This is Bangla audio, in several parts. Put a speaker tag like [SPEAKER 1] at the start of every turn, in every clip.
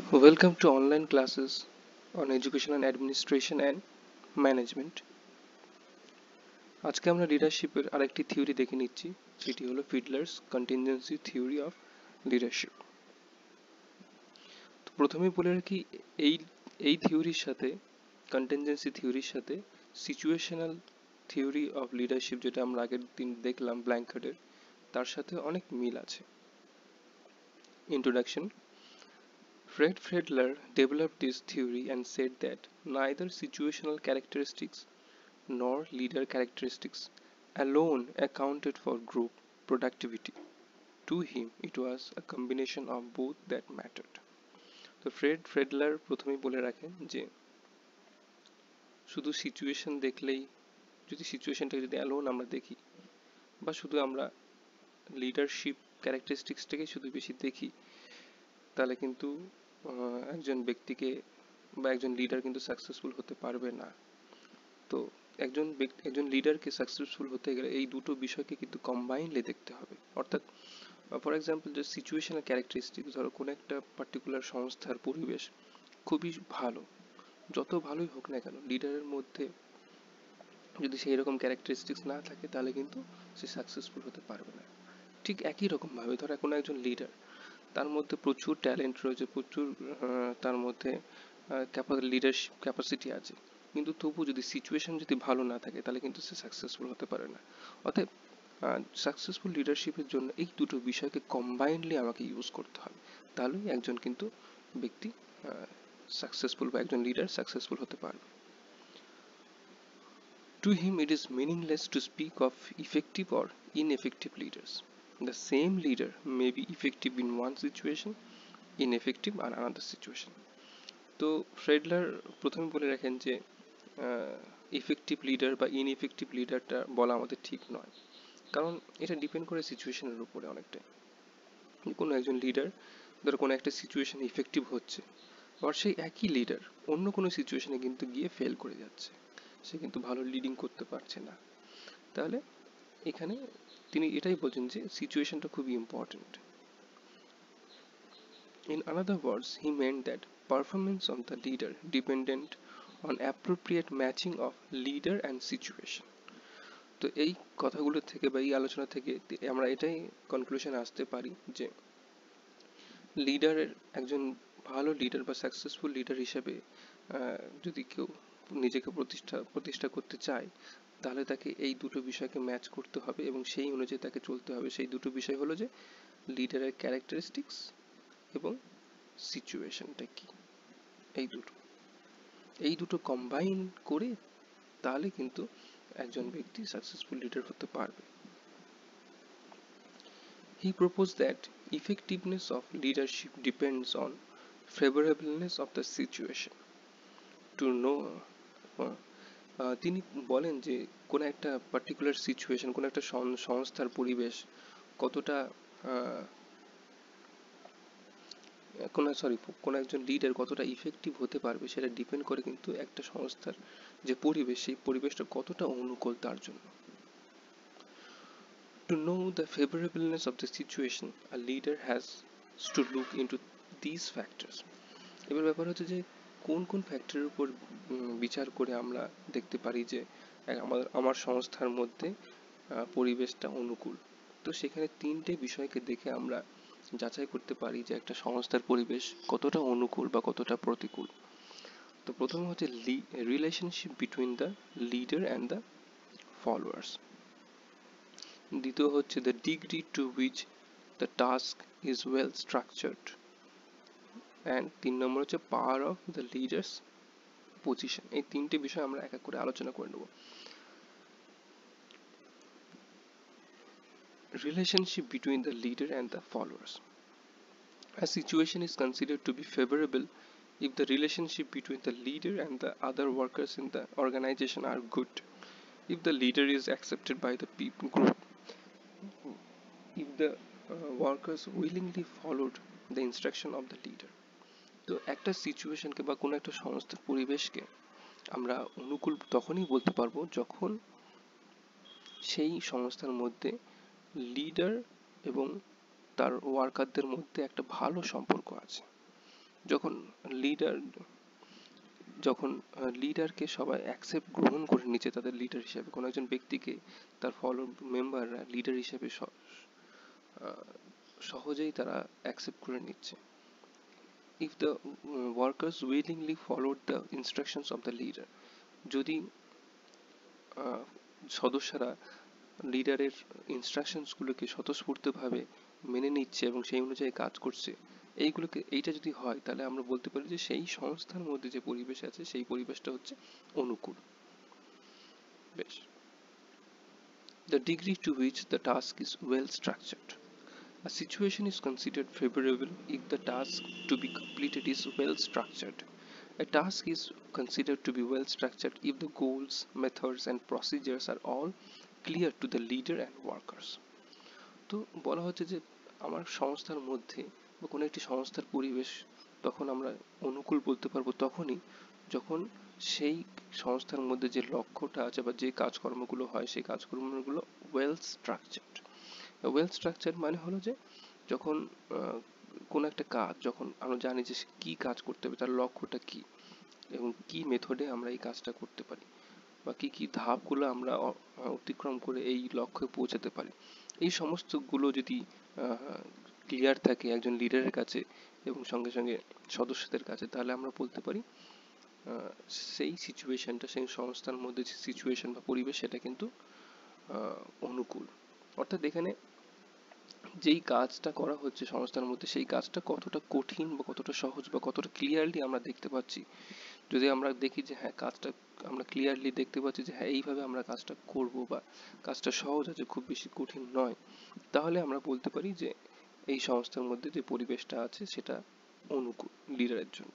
[SPEAKER 1] Welcome to online classes on education and administration and management. আজকে আমরা লিডারশিপের আরেকটি থিওরি দেখে নিচ্ছি, সেটি হলো Fiedler's contingency theory of leadership. তো প্রথমেই বলে রাখি, এই এই থিওরির সাথে, কন্টিনজেন্সি থিওরির সাথে সিচুয়েশনাল থিওরি অফ লিডারশিপ, যেটা আমরা আগের দিন দেখলাম ব্ল্যাঙ্কার্ডের, তার সাথে অনেক মিল আছে। Introduction. Fiedler developed this theory and said that neither situational characteristics nor leader characteristics alone accounted for group productivity. To him, it was a combination of both that mattered. তো ফ্রেডলার প্রথমেই বলে রাখেন যে শুধু সিচুয়েশন দেখলেই, যদি সিচুয়েশনটাকে যদি অ্যালোন আমরা দেখি, বা শুধু আমরা লিডারশিপ ক্যারেক্টারিস্টিক্সটাকে শুধু বেশি দেখি, তাহলে কিন্তু একজন ব্যক্তিকে বা একজন লিডার কিন্তু সাকসেসফুল হতে পারবে না। তো একজন লিডারকে সাকসেসফুল হতে গেলে এই দুটো বিষয়কে কিন্তু কম্বাইনলি দেখতে হবে। অর্থাৎ ফর এক্সাম্পল, যে সিচুয়েশনাল ক্যারেক্টারিস্টিক্স, ধরো কোনো একটা পার্টিকুলার সংস্থার পরিবেশ খুবই ভালো, যত ভালোই হোক না কেন, লিডারের মধ্যে যদি সেই রকম ক্যারেক্টারিস্টিক্স না থাকে, তাহলে কিন্তু সে সাকসেসফুল হতে পারবে না। ঠিক একই রকম ভাবে ধরো কোনো একজন লিডার, তার মধ্যে প্রচুর ট্যালেন্ট রয়েছে, প্রচুর তার মধ্যে লিডারশিপ ক্যাপাসিটি আছে, কিন্তু তবু যদি সিচুয়েশন যদি ভালো না থাকে, তাহলে কিন্তু সে সাকসেসফুল হতে পারে না। অতএব সাকসেসফুল লিডারশিপের জন্য এই দুটো বিষয়কে কম্বাইনলি আমাকে ইউজ করতে হবে, তাহলেই একজন কিন্তু ব্যক্তি সাকসেসফুল বা একজন লিডার সাকসেসফুল হতে পারবে। To him, it is meaningless to speak of effective or ineffective leaders. The same leader may be effective in one situation, ineffective in another situation. তো ফ্রেডলার প্রথমে বলে রাখেন যে ইফেক্টিভ লিডার বা ইনএফেক্টিভ লিডারটা বলা আমাদের ঠিক নয়, কারণ এটা ডিপেন্ড করে সিচুয়েশনের উপরে অনেকটাই। কোনো একজন লিডার ধরো কোনো একটা সিচুয়েশনে ইফেক্টিভ হচ্ছে, আবার সেই একই লিডার অন্য কোনো সিচুয়েশনে কিন্তু গিয়ে ফেল করে যাচ্ছে, সে কিন্তু ভালো লিডিং করতে পারছে না। তাহলে এখানে তিনি এটাই বলছেন যে সিচুয়েশনটা খুবই important. In other words, he meant that performance of the leader dependent on appropriate matching of leader and situation. তো এই কথাগুলো থেকে বা এই আলোচনা থেকে আমরা এটাই কনক্লুশন আসতে পারি যে লিডারের, একজন ভালো লিডার বা সাকসেসফুল লিডার হিসেবে যদি কেউ নিজেকে প্রতিষ্ঠা করতে চায়, তাহলে তাকে এই দুটো বিষয়কে ম্যাচ করতে হবে এবং সেই অনুযায়ী তাকে চলতে হবে। সেই দুটো বিষয় হলো যে লিডারের ক্যারেক্টারিস্টিক্স এবং সিচুয়েশনটা কি, এই দুটো কম্বাইন করে তাহলে কিন্তু একজন ব্যক্তি সাকসেসফুল লিডার হতে পারবে। He proposed that effectiveness of leadership depends on favorableness of the situation. To know, তিনি বলেন যে কোন একটা পার্টিকুলার সিচুয়েশন, কোন একটা সংস্থার পরিবেশ কতটা কোন একজন লিডার কতটা ইফেক্টিভ হতে পারবে, সেটা ডিপেন্ড করে কিন্তু একটা সংস্থার যে পরিবেশ, সেই পরিবেশটা কতটা অনুকূল তার জন্য। To know the favorableness of the situation, a leader has to look into these factors. এবার ব্যাপার হচ্ছে যে কোন কোন ফ্যাক্টরের উপর বিচার করে আমরা দেখতে পারি যে আমার সংস্থার মধ্যে পরিবেশটা অনুকূল। তো সেখানে তিনটে বিষয়কে দেখে আমরা যাচাই করতে পারি যে একটা সংস্থার পরিবেশ কতটা অনুকূল বা কতটা প্রতিকূল। তো প্রথমে হচ্ছে relationship between the leader and the followers. দ্বিতীয় হচ্ছে the degree to which the task is well structured, and 3 number হচ্ছে power of the leader's position. এই তিনটে বিষয় আমরা এক এক করে আলোচনা করে নেব। Relationship between the leader and the followers. A situation is considered to be favorable if the relationship between the leader and the other workers in the organization are good, if the leader is accepted by the people group, if the workers willingly followed the instruction of the leader. তো একটা সিচুয়েশনকে বা কোনো একটা সংস্থার পরিবেশকে আমরা অনুকূল তখনই বলতে পারবো যখন সেই সংস্থার মধ্যে লিডার এবং তার ওয়ার্কারদের মধ্যে একটা ভালো সম্পর্ক আছে। যখন লিডার যখন লিডারকে সবাই অ্যাকসেপ্ট গ্রহণ করে নিচ্ছে তাদের লিডার হিসেবে, কোনো একজন ব্যক্তিকে তার ফলো মেম্বাররা লিডার হিসেবে সহজেই তারা অ্যাকসেপ্ট করে নিচ্ছে। If the workers willingly followed the instructions of the leader, যদি সদস্যরা লিডারের ইনস্ট্রাকশনসগুলোকে স্বতঃস্ফূর্তভাবে মেনে নিচ্ছে এবং সেই অনুযায়ী কাজ করছে, এইটা যদি হয় তাহলে আমরা বলতে পারি যে সেই সংস্থার মধ্যে যে পরিবেশ আছে সেই পরিবেশটা হচ্ছে অনুকূল। বেশ, the degree to which the task is well structured. A situation is considered favorable if the task to be completed is well structured. A task is considered to be well structured if the goals, methods, and procedures are all clear to the leader and workers. তো বলা হচ্ছে যে আমার সংস্থার মধ্যে বা কোনো একটি সংস্থার পরিবেশ তখন আমরা অনুকূল বলতে পারবো তখনই যখন সেই সংস্থার মধ্যে যে লক্ষ্যটা আছে বা যে কাজকর্মগুলো হয় সেই কাজকর্মগুলো ওয়েল স্ট্রাকচার্ড। ওয়েল স্ট্রাকচার মানে হলো যে যখন কোনো একটা কাজ, যখন আমরা জানি যে কি কাজ করতে হবে, তার লক্ষ্যটা কি এবং কি মেথডে আমরা এই কাজটা করতে পারি বা কি কি ধাপগুলো আমরা অতিক্রম করে এই লক্ষ্যে পৌঁছাতে পারি, এই সমস্তগুলো যদি ক্লিয়ার থাকে একজন লিডারের কাছে এবং সঙ্গে সঙ্গে সদস্যদের কাছে, তাহলে আমরা বলতে পারি সেই সিচুয়েশনটা, সেই সংস্থার মধ্যে যে সিচুয়েশন বা পরিবেশ সেটা কিন্তু অনুকূল। অর্থাৎ এখানে যেই কাজটা করা হচ্ছে সংস্থার মধ্যে সেই কাজটা কতটা কঠিন বা কতটা সহজ বা কতটা ক্লিয়ারলি আমরা দেখতে পাচ্ছি। যদি আমরা দেখি যে হ্যাঁ কাজটা আমরা ক্লিয়ারলি দেখতে পাচ্ছি যে হ্যাঁ এইভাবে আমরা কাজটা করব বা কাজটা সহজ আছে, খুব বেশি কঠিন নয়, তাহলে আমরা বলতে পারি যে এই সংস্থার মধ্যে যে পরিবেশটা আছে সেটা অনুকূল লিডারের জন্য।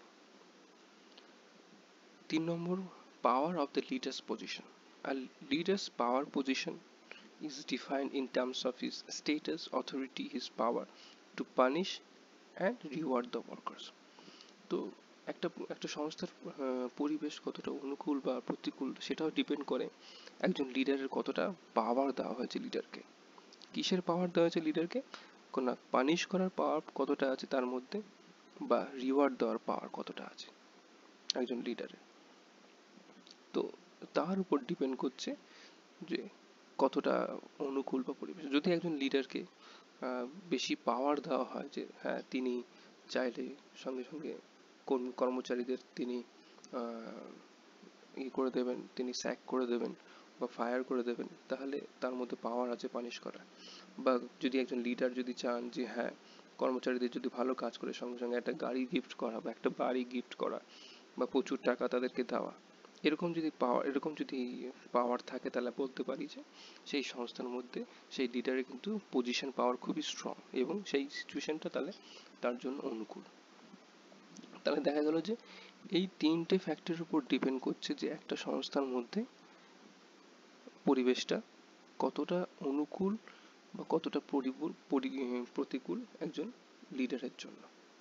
[SPEAKER 1] 3 number, power of the leader's position. আর leader's power position is defined in terms of his status, authority, his power to punish and reward the workers. তো একটা একটা সংস্থার পরিবেশ কতটা অনুকূল বা প্রতিকূল সেটাও ডিপেন্ড করে একজন লিডারের কতটা পাওয়ার দেওয়া হয়েছে লিডারকে। কিসের পাওয়ার দেওয়া হয়েছে লিডারকে? না পানিশ করার পাওয়ার কতটা আছে তার মধ্যে বা রিওয়ার্ড দেওয়ার পাওয়ার কতটা আছে একজন লিডারের। তো তার উপর ডিপেন্ড করছে যে কতটা অনুকূল বা পরিবেশ। যদি একজন লিডারকে বেশি পাওয়ার দেওয়া হয় যে হ্যাঁ তিনি চাইলে সঙ্গে সঙ্গে কর্মচারীদের তিনি করে দেবেন, তিনি স্যাক করে দেবেন বা ফায়ার করে দেবেন, তাহলে তার মধ্যে পাওয়ার আছে পানিশ করার। বা যদি একজন লিডার যদি চান যে হ্যাঁ কর্মচারীদের যদি ভালো কাজ করে সঙ্গে সঙ্গে একটা গাড়ি গিফট করা বা একটা বাড়ি গিফট করা বা প্রচুর টাকা তাদেরকে দেওয়া, এরকম যদি পাওয়ার থাকে তাহলে বলতে পারি যে সেই সংস্থার মধ্যে সেই লিডারের কিন্তু পজিশন পাওয়ার খুবই স্ট্রং এবং সেই সিচুয়েশনটা তাহলে তার জন্য অনুকূল। তাহলে দেখা গেল যে এই তিনটে ফ্যাক্টরের উপর ডিপেন্ড করছে যে একটা সংস্থার মধ্যে পরিবেশটা কতটা অনুকূল বা কতটা প্রতিকূল একজন লিডারের জন্য।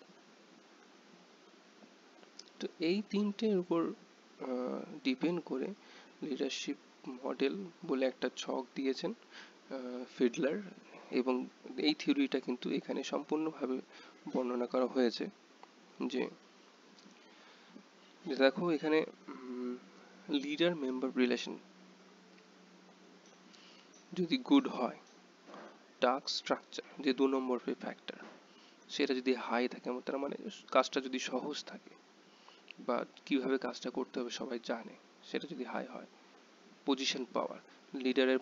[SPEAKER 1] তো এই তিনটের উপর ডিপেন্ড করে লিডারশিপ মডেল বলে একটা ছক দিয়েছেন ফিডলার, এবং এই থিওরিটা কিন্তু এখানে সম্পূর্ণভাবে বর্ণনা করা হয়েছে। যে দেখো এখানে লিডার মেম্বার রিলেশন যদি গুড হয়, টাস্ক স্ট্রাকচার যে 2 নম্বর ফ্যাক্টর সেটা যদি হাই থাকে, তার মানে কাজটা যদি সহজ থাকে বা কিভাবে কাজটা করতে হবে সবাই জানে, সেটা যদি হাই হয়। পজিশন পাওয়ার, লিডারের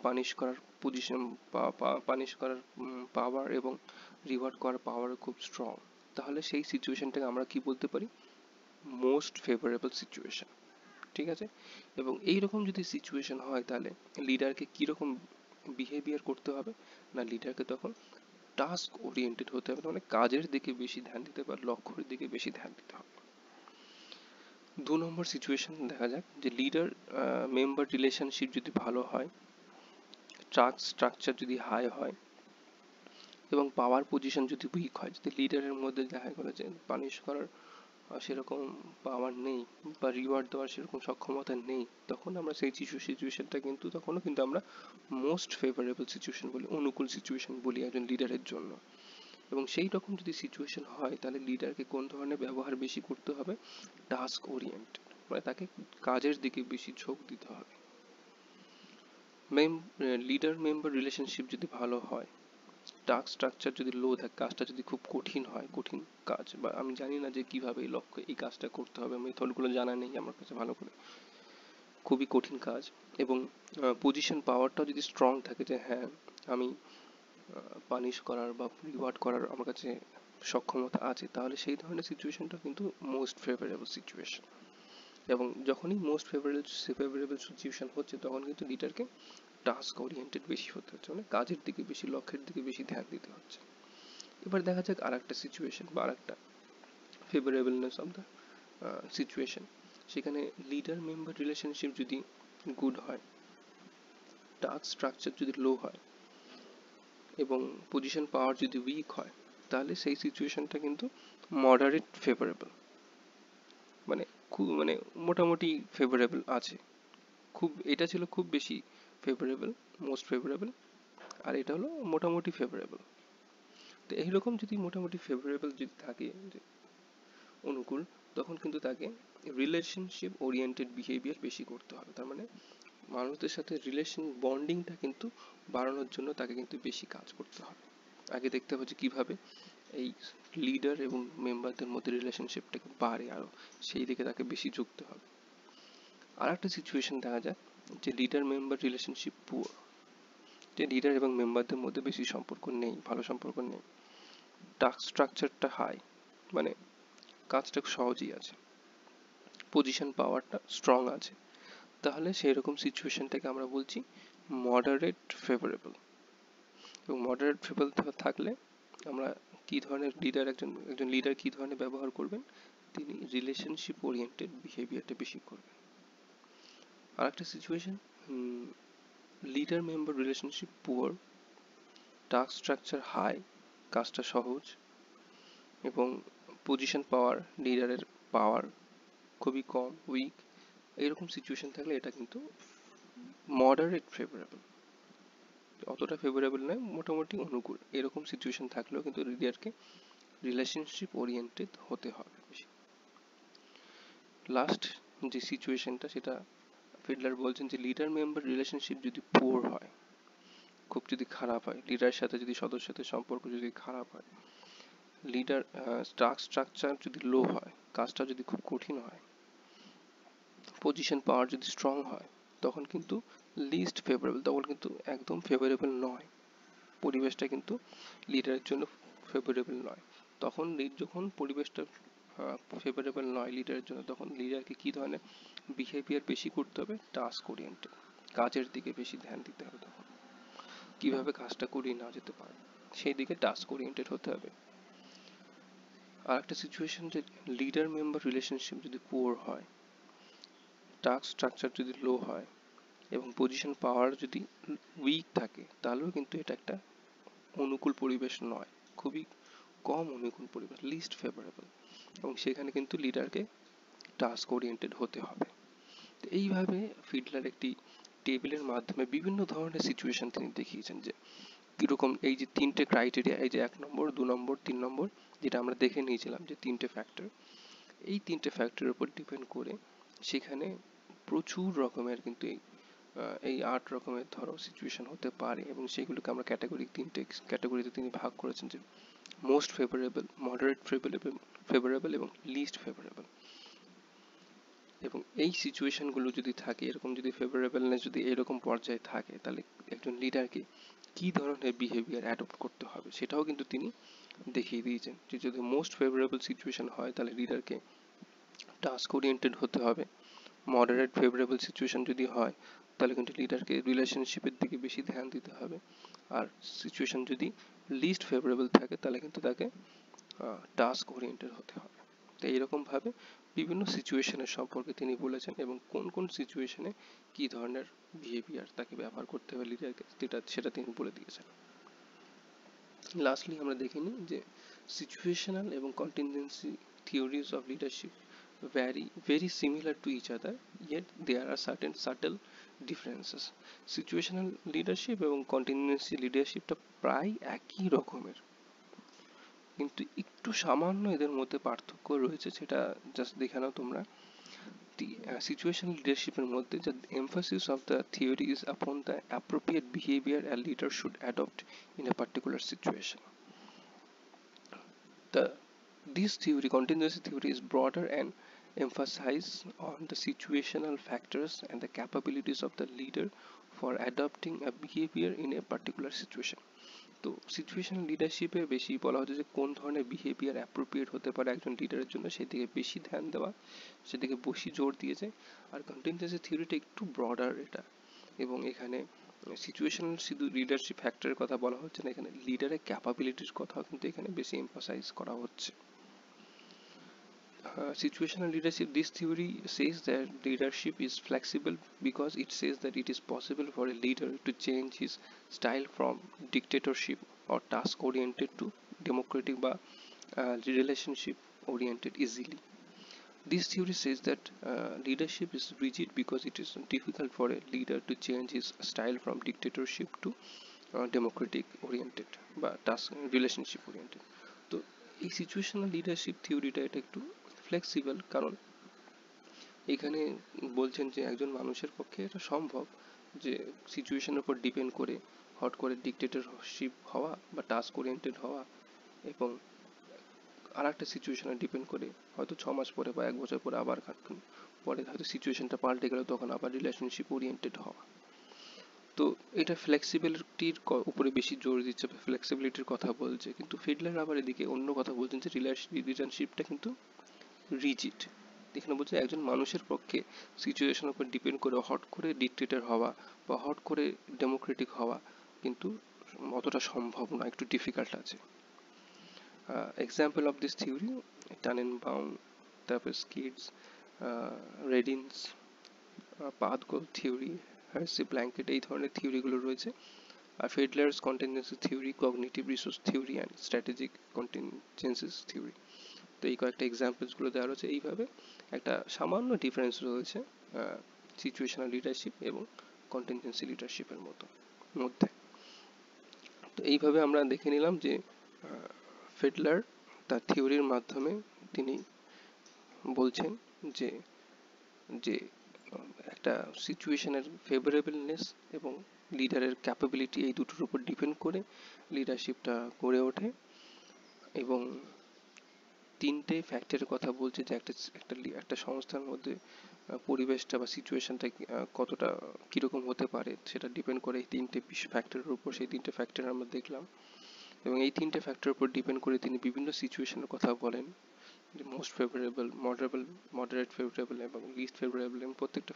[SPEAKER 1] পানিশ করার পাওয়ার এবং রিওয়ার্ড করার পাওয়ার খুব স্ট্রং, তাহলে সেই সিচুয়েশনটাকে আমরা কি বলতে পারি? Most favourable situation. ঠিক আছে? এবং এইরকম যদি সিচুয়েশন হয় তাহলে লিডারকে কীরকম বিহেভিয়ার করতে হবে? না লিডারকে তখন টাস্ক ওরিয়েন্টেড হতে হবে, মানে কাজের দিকে বেশি ধ্যান দিতে হবে, লক্ষ্যের দিকে বেশি ধ্যান দিতে হবে। 2 নম্বর সিচুয়েশন দেখা যাক যে লিডার মেম্বার রিলেশনশিপ যদি ভালো হয়, টাস্ক স্ট্রাকচার যদি হাই হয় এবং পাওয়ার পজিশন যদি উইক হয়, যদি লিডারের মধ্যে দেখা গেলো যে পানিশ করার সেরকম পাওয়ার নেই বা রিওয়ার্ড দেওয়ার সেরকম সক্ষমতা নেই, তখন আমরা সেই সিচুয়েশনটা কিন্তু তখনও কিন্তু আমরা মোস্ট ফেভারেবল সিচুয়েশন বলি, অনুকূল সিচুয়েশন বলি একজন লিডারের জন্য। এবং সেই রকম যদি সিচুয়েশন হয় তাহলে লিডারকে কোন ধরনের ব্যবহার বেশি করতে হবে, টাস্ক ওরিয়েন্টেড, মানে তাকে কাজের দিকে বেশি ঝোঁক দিতে হবে। লিডার মেম্বার রিলেশনশিপ যদি ভালো হয়, টাস্ক স্ট্রাকচার যদি লো থাকে, কাজটা যদি খুব কঠিন হয়, কঠিন কাজ, বা আমি জানি না যে কিভাবে এই লক্ষ্যে এই কাজটা করতে হবে, মেথডগুলো জানা নেই আমার কাছে ভালো করে, খুবই কঠিন কাজ, এবং পজিশন পাওয়ারটাও যদি স্ট্রং থাকে যে হ্যাঁ আমি পানিশ করার বা রিওয়ার্ড করার আমার কাছে সক্ষমতা আছে, তাহলে সেই ধরনের সিচুয়েশনটা কিন্তু মোস্ট ফেভারেবল সিচুয়েশন। এবং যখনই মোস্ট ফেভারেবল সিচুয়েশন হচ্ছে তখন কিন্তু লিডারকে টাস্ক ওরিয়েন্টেড বেশি হতে হচ্ছে, মানে কাজের দিকে বেশি, লক্ষ্যের দিকে বেশি ধ্যান দিতে হচ্ছে। এবার দেখা যাক আর একটা সিচুয়েশন বা আর একটা ফেভারেবলনেস অফ দ্য সিচুয়েশন। সেখানে লিডার মেম্বার রিলেশনশিপ যদি গুড হয়, টাস্ক স্ট্রাকচার যদি লো হয় এবং পজিশন পাওয়ার যদি উইক হয়, তাহলে সেই সিচুয়েশনটা কিন্তু মডারেট ফেভারেবল, মানে খুব, মানে মোটামুটি ফেভারেবল আছে। খুব, এটা ছিল খুব বেশি ফেভারেবল, মোস্ট ফেভারেবল, আর এটা হলো মোটামুটি ফেভারেবল। তো এইরকম যদি মোটামুটি ফেভারেবল যদি থাকে, যে অনুকূল, তখন কিন্তু তাকে রিলেশনশিপ ওরিয়েন্টেড বিহেভিয়ার বেশি করতে হবে। তার মানে মানুষদের সাথে রিলেশন বন্ডিংটা কিন্তু বাড়ানোর জন্য তাকে কিন্তু বেশি কাজ করতে হবে। আগে দেখতে হবে যে কীভাবে এই লিডার এবং মেম্বারদের মধ্যে রিলেশনশিপটাকে বাড়ে, আরও সেই দিকে তাকে বেশি ঝুঁকতে হবে। আর একটা সিচুয়েশন দেখা যায় যে লিডার মেম্বার রিলেশনশিপ পুয়ার, যে লিডার এবং মেম্বারদের মধ্যে বেশি সম্পর্ক নেই, ভালো সম্পর্ক নেই, টাস্ক স্ট্রাকচারটা হাই, মানে কাজটা সহজই আছে, পজিশন পাওয়ারটা স্ট্রং আছে, তাহলে সেই রকম সিচুয়েশনটাকে আমরা বলছি মডারেট ফেভারেবল। এবং মডারেট ফেভারেবল থাকলে আমরা কী ধরনের লিডার, একজন লিডার কী ধরনের ব্যবহার করবেন, তিনি রিলেশনশিপ ওরিয়েন্টেড বিহেভিয়ারটা বেশি করবেন। আর একটা situation, leader member relationship poor, task structure high, কাজটা সহজ, এবং পজিশন পাওয়ার, লিডারের পাওয়ার খুবই কম, উইক, এইরকম সিচুয়েশন থাকলে এটা কিন্তু মডারেট ফেভারেবল, অতটা ফেভারেবল নয়, মোটামুটি অনুকূল। এরকম সিচুয়েশন থাকলেও কিন্তু লিডারকে রিলেশনশিপ ওরিয়েন্টেড হতে হবে বেশি। লাস্ট যে সিচুয়েশনটা, সেটা ফিডলার বলছেন যে লিডার মেম্বার রিলেশনশিপ যদি পুয়ার হয়, খুব যদি খারাপ হয়, লিডারের সাথে যদি সদস্যদের সম্পর্ক যদি খারাপ হয়, লিডার টাস্ক স্ট্রাকচার যদি লো হয়, কাজটা যদি খুব কঠিন হয়, পজিশন পাওয়ার যদি স্ট্রং হয়, তখন কিন্তু লিস্ট ফেভারেবল, তখন কিন্তু একদম ফেভারেবল নয়, পরিবেশটা কিন্তু লিডারের জন্য ফেভারেবল নয়। তখন যখন পরিবেশটা ফেভারেবল নয় লিডারের জন্য, তখন লিডারকে কী ধরনের বিহেভিয়ার বেশি করতে হবে, টাস্ক ওরিয়েন্টেড, কাজের দিকে বেশি ধ্যান দিতে হবে। তখন কীভাবে কাজটা করিয়ে নেওয়া যেতে পারে সেই দিকে টাস্ক ওরিয়েন্টেড হতে হবে। আর একটা সিচুয়েশন, যে লিডার মেম্বার রিলেশনশিপ যদি পুয়ার হয়, টাস্ক স্ট্রাকচার যদি লো হয় এবং পজিশন পাওয়ার যদি উইক থাকে, তাহলেও কিন্তু এটা একটা অনুকূল পরিবেশ নয়, খুবই কম অনুকূল পরিবেশ, লিস্ট ফেভারেবল, এবং সেখানে কিন্তু লিডারকে টাস্ক ওরিয়েন্টেড হতে হবে। তো এইভাবে ফিডলার একটি টেবিলের মাধ্যমে বিভিন্ন ধরনের সিচুয়েশন তিনি দেখিয়েছেন, যে কীরকম এই যে তিনটে ক্রাইটেরিয়া, এই যে 1 নম্বর, 2 নম্বর, 3 নম্বর, যেটা আমরা দেখে নিয়েছিলাম যে তিনটে ফ্যাক্টর, এই তিনটে ফ্যাক্টরের উপর ডিপেন্ড করে সেখানে প্রচুর রকমের কিন্তু এই 8 রকমের ধরো সিচুয়েশন হতে পারে, এবং সেগুলোকে আমরা তিনটে ক্যাটাগরিতে তিনি ভাগ করেছেন, যে মোস্ট ফেভারেবল, মডারেট ফেভারেবল এবং লিস্ট ফেভারেবল। এবং এই সিচুয়েশনগুলো যদি থাকে, এরকম যদি ফেভারেবলনেস যদি এরকম পর্যায়ে থাকে, তাহলে একজন লিডারকে কী ধরনের বিহেভিয়ার অ্যাডপ্ট করতে হবে সেটাও কিন্তু তিনি দেখিয়ে দিয়েছেন। যে যদি মোস্ট ফেভারেবল সিচুয়েশন হয়, তাহলে লিডারকে টাস্ক ওরিয়েন্টেড হতে হবে। মডারেট ফেভারেবল সিচুয়েশন যদি হয়, তাহলে কিন্তু লিডারকে রিলেশনশিপের দিকে বেশি ধ্যান দিতে হবে। আর সিচুয়েশন যদি লিস্ট ফেভারেবল থাকে, তাহলে কিন্তু তাকে টাস্ক ওরিয়েন্টেড হতে হবে। তো এইরকমভাবে বিভিন্ন সিচুয়েশনের সম্পর্কে তিনি বলেছেন, এবং কোন কোন সিচুয়েশনে কী ধরনের বিহেভিয়ার তাকে ব্যবহার করতে হবে লিডারকে, সেটা তিনি বলে দিয়েছেন। লাস্টলি আমরা দেখে নিই যে সিচুয়েশনাল এবং contingency theories of leadership vary very similar to each other, yet there are certain subtle differences. Situational leadership এবং কন্টিনজেন্সি লিডারশিপটা প্রায় একই রকমের, কিন্তু একটু সামান্য এদের মধ্যে পার্থক্য রয়েছে, সেটা জাস্ট দেখে নাও তোমরা। The situational leadership এর মধ্যে the emphasis of the theory is upon the appropriate behavior a leader should adopt in a particular situation. This theory, contingency theory, is broader and emphasizes on the situational factors and the capabilities of the leader for adopting a behavior in a particular situation. তো সিচুয়েশনাল লিডারশিপে বেশি বলা হচ্ছে যে কোন ধরনের বিহেভিয়ার অ্যাপ্রোপ্রিয়েট হতে পারে একজন লিডারের জন্য, সেদিকে বেশি ধ্যান দেওয়া, সেদিকে বেশি জোর দিয়েছে। আর কন্টিনজেন্সি থিওরিটা একটু ব্রডার এটা, এবং এখানে সিচুয়েশনাল শুধু লিডারশিপ ফ্যাক্টরের কথা বলা হচ্ছে না, এখানে লিডারের ক্যাপাবিলিটির কথাও কিন্তু এখানে বেশি এমফাসাইজ করা হচ্ছে। Situational leadership, this theory says that leadership is flexible because it says that it is possible for a leader to change his style from dictatorship or task oriented to democratic বা relationship oriented easily. This theory says that leadership is rigid because it is difficult for a leader to change his style from dictatorship to democratic oriented বা task relationship oriented. তো এই সিচুয়েশনাল লিডারশিপ থিওরিটা এটা একটু ফ্লেক্সিবল, কারণ এখানে বলছেন যে একজন মানুষের পক্ষে এটা সম্ভব যে সিচুয়েশনের উপর ডিপেন্ড করে হট করে ডিক্টেটরশিপ হওয়া বা টাস্ক ওরিয়েন্টেড হওয়া, এবং আর একটা সিচুয়েশনে ডিপেন্ড করে হয়তো 6 মাস পরে বা 1 বছর পরে আবার পরে হয়তো সিচুয়েশনটা পাল্টে গেলে তখন আবার রিলেশনশিপ ওরিয়েন্টেড হওয়া। তো এটা ফ্লেক্সিবিলিটির উপরে বেশি জোর দিচ্ছে, ফ্লেক্সিবিলিটির কথা বলছে, কিন্তু ফিডলার আবার এদিকে অন্য কথা বলছেন যে রিলেশনশিপটা কিন্তু রিজিড। এখানে বলছে একজন মানুষের পক্ষে সিচুয়েশনের উপর ডিপেন্ড করে হট করে ডিক্টেটর হওয়া বা হট করে ডেমোক্রেটিক হওয়া কিন্তু অতটা সম্ভব না, একটু ডিফিকাল্ট আছে। Example of this theory Tannenbaum, তারপর স্কিডস, Reddin's, path goal theory, Hersey ব্ল্যাঙ্কেট, এই ধরনের থিওরিগুলো রয়েছে। আর Fiedler's contingency theory, cognitive resource theory and strategic contingencies theory. তো এই কয়েকটা এক্সাম্পলসগুলো দেওয়া রয়েছে। এইভাবে একটা সামান্য ডিফারেন্স রয়েছে সিচুয়েশনাল লিডারশিপ এবং কন্টিনজেন্সি লিডারশিপের মধ্যে। তো এইভাবে আমরা দেখে নিলাম যে ফিডলার তার থিওরির মাধ্যমে তিনি বলছেন যে যে একটা সিচুয়েশনের ফেভারেবলনেস এবং লিডারের ক্যাপাবিলিটি, এই দুটোর উপর ডিপেন্ড করে লিডারশিপটা গড়ে ওঠে, এবং 3টে ফ্যাক্টরের কথা বলছে যে একটা সংস্থার মধ্যে পরিবেশটা বা সিচুয়েশনটা কতটা কীরকম হতে পারে সেটা ডিপেন্ড করে এই 3টে ফ্যাক্টরের উপর। সেই 3টে ফ্যাক্টর আমরা দেখলাম, এবং এই 3টে ফ্যাক্টরের উপর ডিপেন্ড করে তিনি বিভিন্ন সিচুয়েশনের কথা বলেন, মোস্ট ফেভারেবল, মডারেট ফেভারেবল এবং লিস্ট ফেভারেবল, এবং প্রত্যেকটা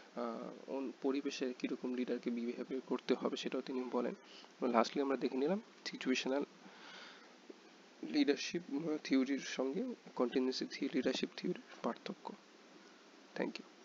[SPEAKER 1] পরিবেশে কীরকম লিডারকে বিহেভিয়ার করতে হবে সেটাও তিনি বলেন। এবং লাস্টলি আমরা দেখে নিলাম সিচুয়েশনাল লিডারশিপ থিওরির সঙ্গে কন্টিনজেন্সি লিডারশিপ থিওরির পার্থক্য। Thank you.